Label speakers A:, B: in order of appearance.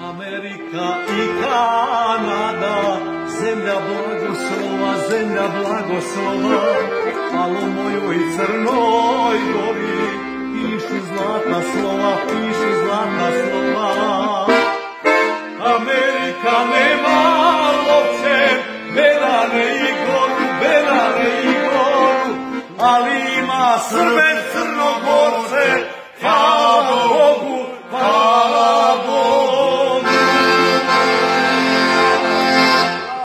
A: Amerika i Kanada, zemlja blagoslova, ali u mojoj Crnoj Gori pišu zlatna slova. Amerika nema lovce, Berane i Goru, ali ima Srbe